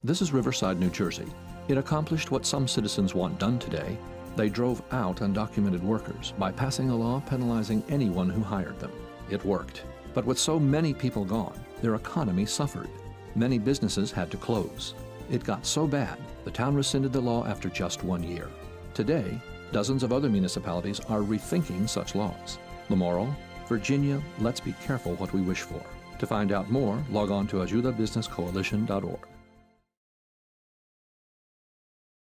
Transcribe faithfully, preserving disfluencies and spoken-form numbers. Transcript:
This is Riverside, New Jersey. It accomplished what some citizens want done today. They drove out undocumented workers by passing a law penalizing anyone who hired them. It worked. But with so many people gone, their economy suffered. Many businesses had to close. It got so bad, the town rescinded the law after just one year. Today, dozens of other municipalities are rethinking such laws. The moral? Virginia, let's be careful what we wish for. To find out more, log on to ayuda business coalition dot org.